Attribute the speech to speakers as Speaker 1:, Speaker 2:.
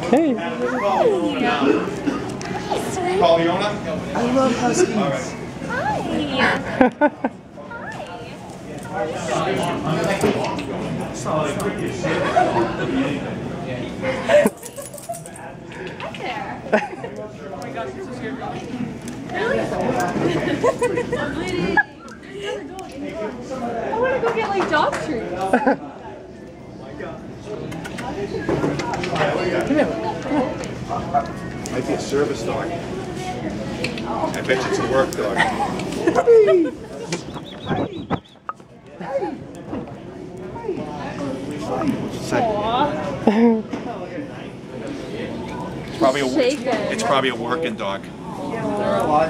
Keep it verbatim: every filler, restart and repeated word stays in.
Speaker 1: Hey.
Speaker 2: Pauliona?
Speaker 3: I love huskies.
Speaker 2: All right.
Speaker 4: I want to go get like dog treats.
Speaker 2: Might be a service dog. I bet you it's a work dog. It's probably a, it's probably a working dog.